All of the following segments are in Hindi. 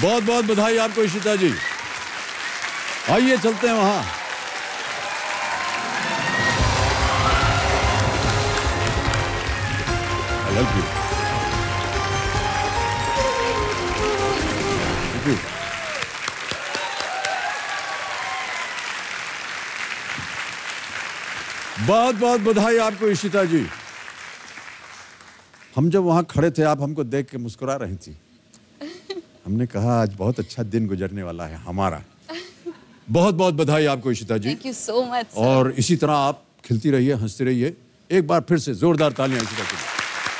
बहुत बहुत बधाई आपको इशिता जी। आइए चलते हैं वहां। I love you. Thank you. बहुत बहुत बधाई आपको इशिता जी। हम जब वहां खड़े थे आप हमको देख के मुस्कुरा रही थी। हमने कहा आज बहुत अच्छा दिन गुजरने वाला है हमारा। बहुत बहुत बधाई आपको Ishita ji. Thank you so much. और इसी तरह आप खिलती रहिए, हंसती रहिए। एक बार फिर से जोरदार तालियां इशिता के लिए।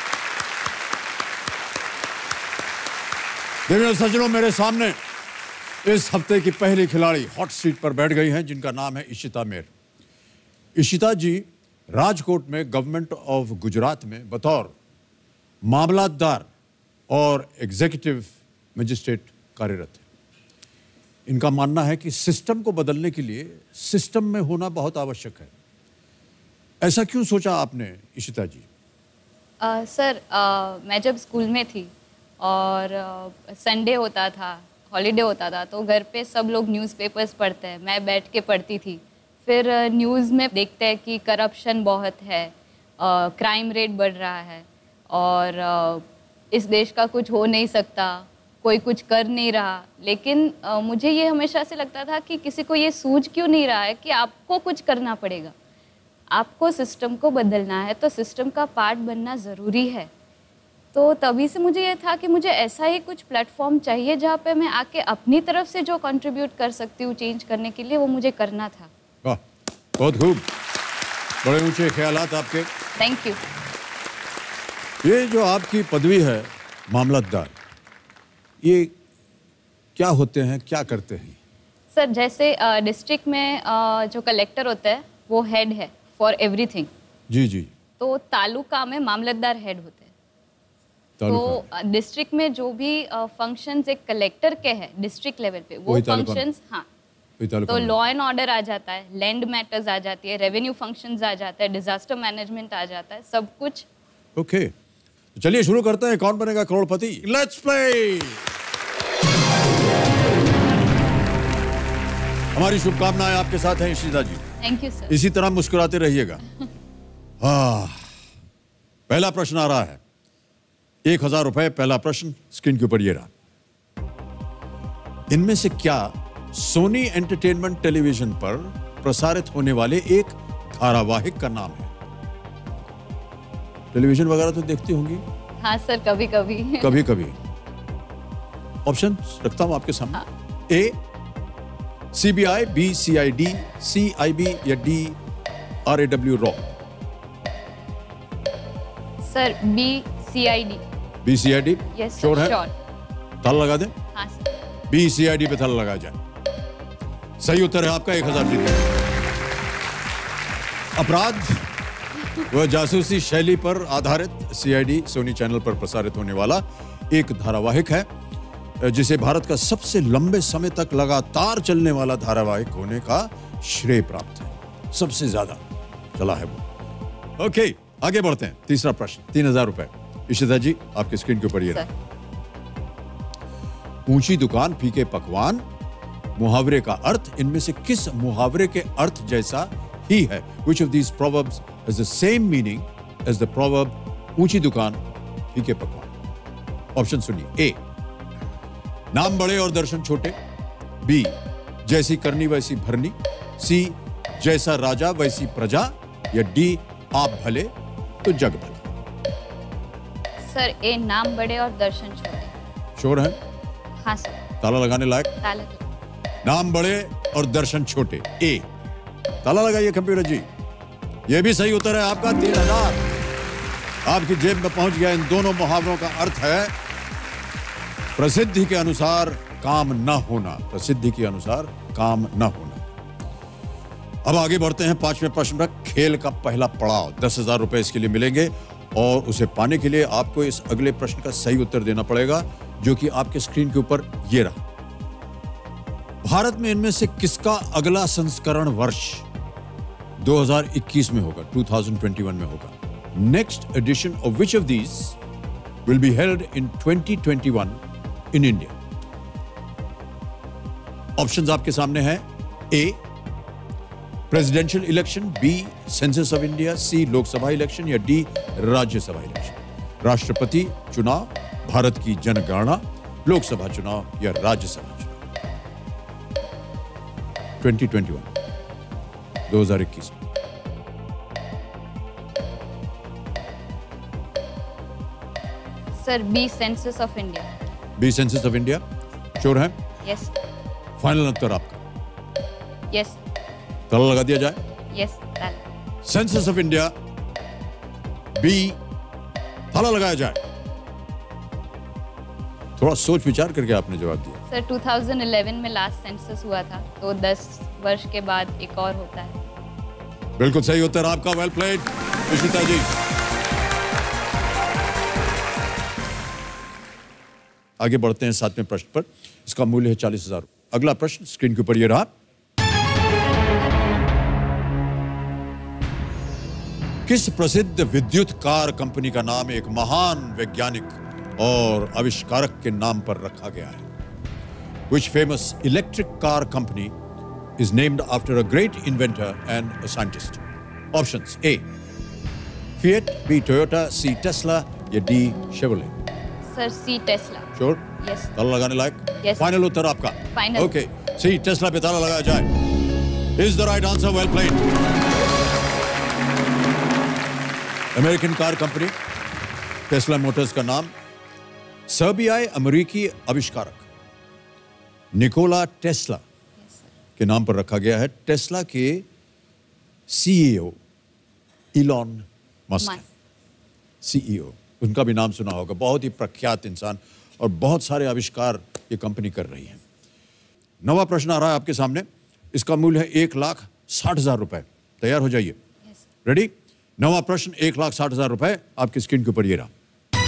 देखिए सज्जनों, मेरे सामने इस हफ्ते की पहली खिलाड़ी हॉट सीट पर बैठ गई हैं, जिनका नाम है इशिता मेर। इशिता जी राजकोट में गवर्नमेंट ऑफ गुजरात में बतौर मामलातदार और एग्जीक्यूटिव मजिस्ट्रेट कार्यरत है। इनका मानना है कि सिस्टम को बदलने के लिए सिस्टम में होना बहुत आवश्यक है। ऐसा क्यों सोचा आपने इशिता जी? सर, मैं जब स्कूल में थी और संडे होता था, हॉलीडे होता था, तो घर पे सब लोग न्यूज़पेपर्स पढ़ते हैं, मैं बैठ के पढ़ती थी। फिर न्यूज़ में देखते हैं कि करप्शन बहुत है, क्राइम रेट बढ़ रहा है और इस देश का कुछ हो नहीं सकता, कोई कुछ कर नहीं रहा। लेकिन मुझे ये हमेशा से लगता था कि किसी को ये सूझ क्यों नहीं रहा है कि आपको कुछ करना पड़ेगा, आपको सिस्टम को बदलना है, तो सिस्टम का पार्ट बनना ज़रूरी है। तो तभी से मुझे ये था कि मुझे ऐसा ही कुछ प्लेटफॉर्म चाहिए जहाँ पे मैं आके अपनी तरफ से जो कंट्रीब्यूट कर सकती हूँ चेंज करने के लिए, वो मुझे करना था। वाह, बहुत खूब, बड़े ऊंचे ख्यालात आपके। Thank you. ये जो आपकी पदवी है मामलतदार, ये क्या होते हैं, क्या करते हैं? सर, जैसे डिस्ट्रिक्ट में जो कलेक्टर होता है वो हेड है फॉर एवरीथिंग। जी जी। तो तालुका में मामलतदार हेड होते हैं। तो डिस्ट्रिक्ट में जो भी फंक्शंस एक कलेक्टर के हैं डिस्ट्रिक्ट लेवल पे, वो फंक्शंस, हाँ, तो लॉ एंड ऑर्डर आ जाता है, लैंड मैटर्स आ जाती है, रेवेन्यू फंक्शंस आ जाता है, डिजास्टर मैनेजमेंट आ जाता है, सब कुछ। ओके, तो चलिए शुरू करते हैं। कौन बनेगा करोड़पति? Let's play. हमारी शुभकामनाएं आपके साथ हैं Ishita ji. Thank you sir. इसी तरह मुस्कुराते रहिएगा। पहला प्रश्न आ रहा है, 1000 रुपए। पहला प्रश्न स्क्रीन के ऊपर ये रहा। इनमें से क्या सोनी एंटरटेनमेंट टेलीविजन पर प्रसारित होने वाले एक धारावाहिक का नाम है? टेलीविजन वगैरह तो देखती होंगी? हाँ सर, कभी कभी। कभी कभी। ऑप्शन रखता हूं आपके सामने। हाँ। A CBI, B CID, CIB या D RAW रॉ? Sir, B CID। B CID? Yes sure है? श्योर। ताला लगा दें? हाँ सर। B CID पे ताला लगा जाए। सही उत्तर है आपका, 1000 जीते। अपराध वह जासूसी शैली पर आधारित CID सोनी चैनल पर प्रसारित होने वाला एक धारावाहिक है, जिसे भारत का सबसे लंबे समय तक लगातार चलने वाला धारावाहिक होने का श्रेय प्राप्त है। सबसे ज्यादा चला है वो। ओके, आगे बढ़ते हैं। तीसरा प्रश्न, 3000 रुपए। इशिता जी, आपके स्क्रीन के ऊपर ये रहा। ऊंची दुकान फीके पकवान मुहावरे का अर्थ इनमें से किस मुहावरे के अर्थ जैसा ही है? Which of these proverbs has the same meaning as the proverb ऊंची दुकान फीके पकवान? ऑप्शन सुनिए। ए, नाम बड़े और दर्शन छोटे। बी, जैसी करनी वैसी भरनी। सी, जैसा राजा वैसी प्रजा। या डी, आप भले तो जग भला। सर, ए, नाम बड़े और दर्शन छोटे। श्योर है? हाँ सर। ताला लगाने लायक? ताला। नाम बड़े और दर्शन छोटे, ए। ताला लगाइए कंप्यूटर जी। यह भी सही उत्तर है आपका। 3000 आपकी जेब में पहुंच गया। इन दोनों मुहावरों का अर्थ है प्रसिद्धि के अनुसार काम न होना। प्रसिद्धि के अनुसार काम न होना। अब आगे बढ़ते हैं 5वें प्रश्न पर। खेल का पहला पड़ाव, 10,000 रुपए इसके लिए मिलेंगे और उसे पाने के लिए आपको इस अगले प्रश्न का सही उत्तर देना पड़ेगा, जो कि आपके स्क्रीन के ऊपर ये रहा। भारत में इनमें से किसका अगला संस्करण वर्ष 2021 में होगा, 2021 में होगा? Next edition of which of these will be held in 2021 in India? Options आपके सामने हैं। A presidential election, B census of India, C Lok Sabha election या डी राज्यसभा इलेक्शन। राष्ट्रपति चुनाव, भारत की जनगणना, लोकसभा चुनाव या राज्यसभा चुनाव। 2021 में। Sir B census of India. B census of India, sure है? यस। फाइनल उत्तर आपका? यस। ताला लगा दिया जाए? Yes. Census of India, B, ताला लगाया जाए। थोड़ा सोच विचार करके आपने जवाब दिया। सर 2011 में लास्ट सेंसस हुआ था, तो 10 वर्ष के बाद एक और होता है। बिल्कुल सही उत्तर आपका, वेल प्लेड इशिता जी। आगे बढ़ते हैं 7वें प्रश्न पर। इसका मूल्य है 40,000। अगला प्रश्न स्क्रीन के ऊपर ये रहा। किस प्रसिद्ध विद्युत कार कंपनी का नाम एक महान वैज्ञानिक और आविष्कारक के नाम पर रखा गया है? Which famous electric car company is named after a great inventor and a scientist? Options: A Fiat, B Toyota, C Tesla या D Chevrolet? Sir C Tesla. Sure? Yes. ताला लगाने लायक? Yes. फाइनल उत्तर आपका? Final. Okay. C Tesla पे ताला लगाया जाए। Is the right answer? Well played. American car company Tesla Motors का नाम सर्बियाई अमेरिकी आविष्कारक निकोला टेस्ला के नाम पर रखा गया है। टेस्ला के सीईओ इलॉन मस्क, सीईओ, उनका भी नाम सुना होगा। बहुत ही प्रख्यात इंसान और बहुत सारे आविष्कार ये कंपनी कर रही है। नवा प्रश्न आ रहा है आपके सामने। इसका मूल्य है 1,60,000 रुपए। तैयार हो जाइए। रेडी? नवा प्रश्न 1,60,000 रुपए आपकी स्क्रीन के ऊपर ये रहा।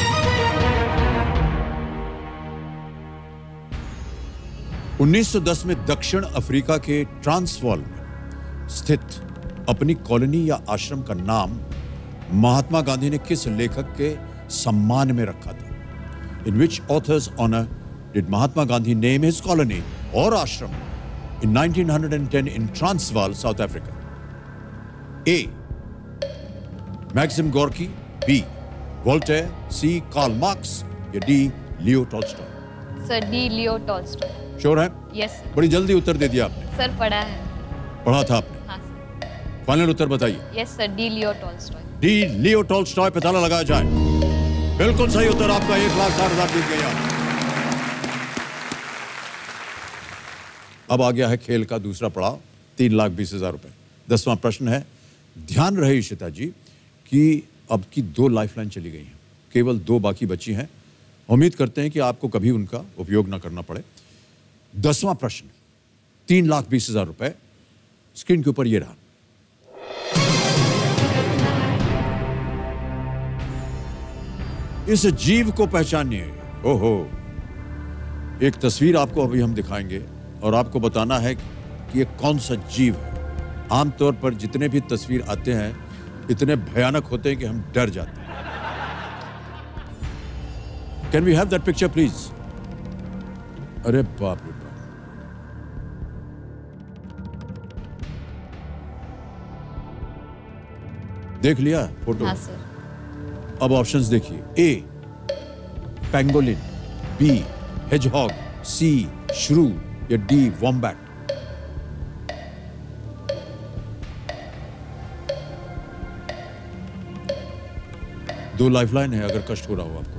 1910 में दक्षिण अफ्रीका के ट्रांसवाल में स्थित अपनी कॉलोनी या आश्रम का नाम महात्मा गांधी ने किस लेखक के सम्मान में रखा था? In which author's honor did Mahatma Gandhi name his colony or ashram in 1910 in Transvaal, South Africa? A. Maxim Gorky, B. Voltaire, C. Karl Marx या D. Leo Tolstoy? Sir D Leo Tolstoy. Sure है? यस। बड़ी जल्दी उत्तर दे दिया आपने। सर पढ़ा है। पढ़ा था आपने? हाँ सर। फाइनल उत्तर बताइए। Yes sir D Leo Tolstoy. D Leo Tolstoy पे ताला लगाया जाए। बिल्कुल सही उत्तर आपका। 1,60,000 जीत गए आप। अब आ गया है खेल का दूसरा पड़ाव, 3,20,000 रुपए। 10वां प्रश्न है। ध्यान रहे इशिता जी कि अब की 2 लाइफलाइन चली गई हैं, केवल 2 बाकी बची हैं। उम्मीद करते हैं कि आपको कभी उनका उपयोग ना करना पड़े। 10वां प्रश्न 3,20,000 रुपए स्क्रीन के ऊपर ये रहा। इस जीव को पहचानिए। ओहो, एक तस्वीर आपको अभी हम दिखाएंगे और आपको बताना है कि ये कौन सा जीव है। आमतौर पर जितने भी तस्वीर आते हैं इतने भयानक होते हैं कि हम डर जाते हैं। Can we have that picture please? अरे बाप रे बाप। देख लिया फोटो? हाँ सर। अब ऑप्शंस देखिए। A pangolin, B hedgehog, C shrew या डी वॉम्बैट? दो लाइफलाइन है अगर कष्ट हो रहा हो आपको।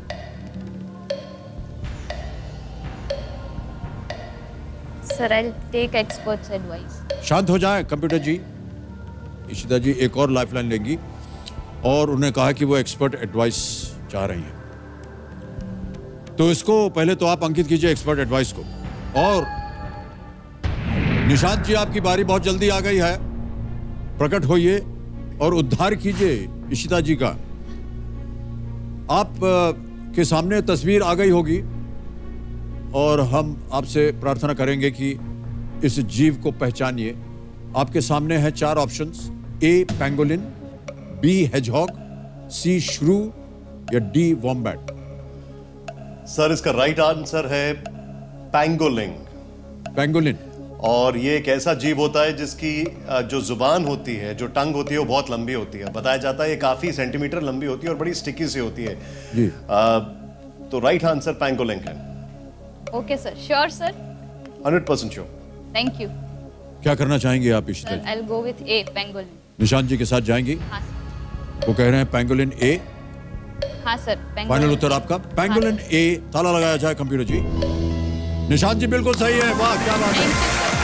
Sir I take experts advice. शांत हो जाएं कंप्यूटर जी। इशिता जी एक और लाइफलाइन लेंगी और उन्हें कहा कि वो एक्सपर्ट एडवाइस चाह रही हैं। तो इसको पहले तो आप अंकित कीजिए एक्सपर्ट एडवाइस को। और निशांत जी आपकी बारी बहुत जल्दी आ गई है। प्रकट होइए और उद्धार कीजिए इशिता जी का। आप के सामने तस्वीर आ गई होगी और हम आपसे प्रार्थना करेंगे कि इस जीव को पहचानिए। आपके सामने हैं 4 options. A pangolin, B hedgehog, C shrew या डी वॉम्बैट? सर इसका राइट आंसर है पेंगोलिन। पेंगोलिन? और ये एक ऐसा जीव होता है जिसकी जो जुबान होती है, जो टंग होती है, वो बहुत लंबी होती है। बताया जाता है ये काफी सेंटीमीटर लंबी होती है और बड़ी स्टिकी सी होती है जी। तो राइट आंसर पैंगोलिन है। Okay sir, sure sir, 100% sure. Thank you क्या करना चाहेंगे आप इशिता सर। जी? I will go with A, pangolin. Nishant ji के साथ जाएंगी? हाँ सर। वो कह रहे हैं पेंगोलिन ए। हाँ सर, पेंगोलिन। फाइनल उत्तर आपका पेंगोलिन ए। ताला लगाया जाए कंप्यूटर जी। निशांत जी बिल्कुल सही है, वाह क्या बात है। Thank you sir.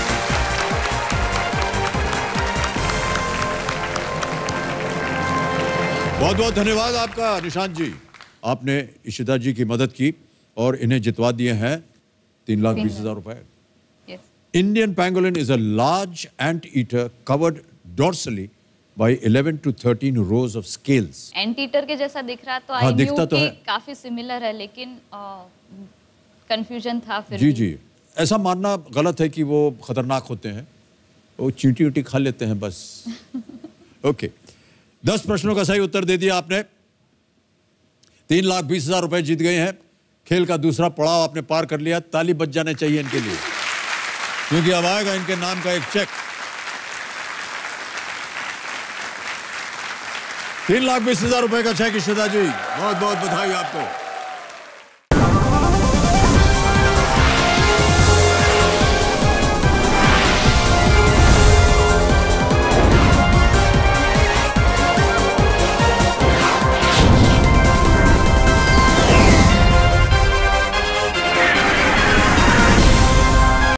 बहुत बहुत धन्यवाद आपका निशांत जी, आपने इशिता जी की मदद की और इन्हें जितवा दिए हैं 3,20,000 रुपए। Yes. Indian pangolin is a large anteater covered dorsally by 11 to 13 rows of scales. Anteater के जैसा दिख रहा, तो हाँ, आई न्यू दिखता तो कि है। काफी सिमिलर है, लेकिन कंफ्यूजन था फिर जी भी। जी, ऐसा मानना गलत है कि वो खतरनाक होते हैं, वो चींटी उटी खा लेते हैं बस। ओके, 10 प्रश्नों का सही उत्तर दे दिया आपने, 3,20,000 रुपए जीत गए हैं। खेल का दूसरा पड़ाव आपने पार कर लिया, ताली बज जाने चाहिए इनके लिए, क्योंकि अब आएगा इनके नाम का एक चेक। 3,20,000 रुपए का चेक इशिता जी, बहुत बहुत बधाई आपको।